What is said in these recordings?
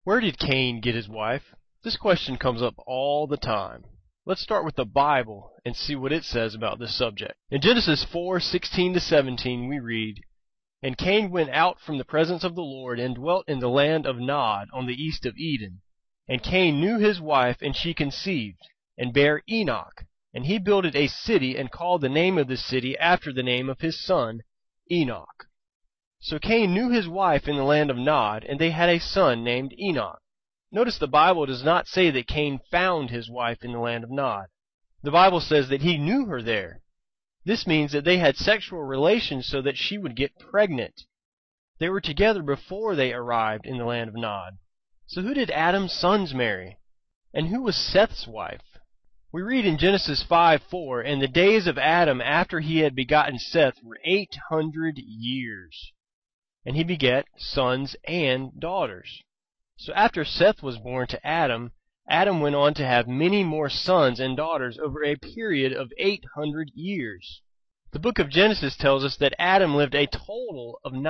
Where did Cain get his wife? This question comes up all the time. Let's start with the Bible and see what it says about this subject. In Genesis 4:16-17 we read, "And Cain went out from the presence of the Lord and dwelt in the land of Nod on the east of Eden. And Cain knew his wife, and she conceived, and bare Enoch. And he builded a city, and called the name of the city after the name of his son, Enoch. So Cain knew his wife in the land of Nod, and they had a son named Enoch." Notice the Bible does not say that Cain found his wife in the land of Nod. The Bible says that he knew her there. This means that they had sexual relations so that she would get pregnant. They were together before they arrived in the land of Nod. So who did Adam's sons marry? And who was Seth's wife? We read in Genesis 5:4, "And the days of Adam after he had begotten Seth were 800 years. And he begat sons and daughters." So after Seth was born to Adam, Adam went on to have many more sons and daughters over a period of 800 years. The book of Genesis tells us that Adam lived a total of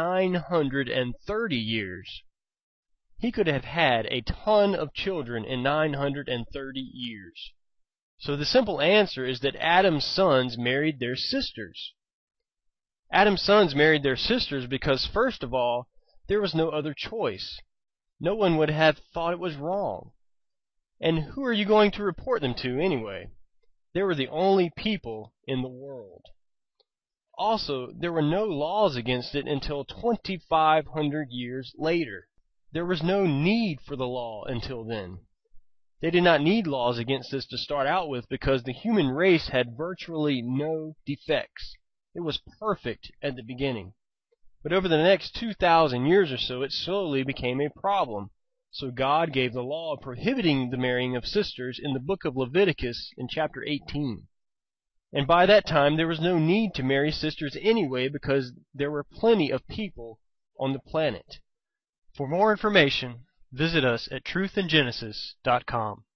930 years. He could have had a ton of children in 930 years. So the simple answer is that Adam's sons married their sisters. Adam's sons married their sisters because, first of all, there was no other choice. No one would have thought it was wrong. And who are you going to report them to anyway? They were the only people in the world. Also, there were no laws against it until 2,500 years later. There was no need for the law until then. They did not need laws against this to start out with because the human race had virtually no defects. It was perfect at the beginning. But over the next 2,000 years or so, it slowly became a problem. So God gave the law prohibiting the marrying of sisters in the book of Leviticus in chapter 18. And by that time, there was no need to marry sisters anyway because there were plenty of people on the planet. For more information, visit us at truthandgenesis.com.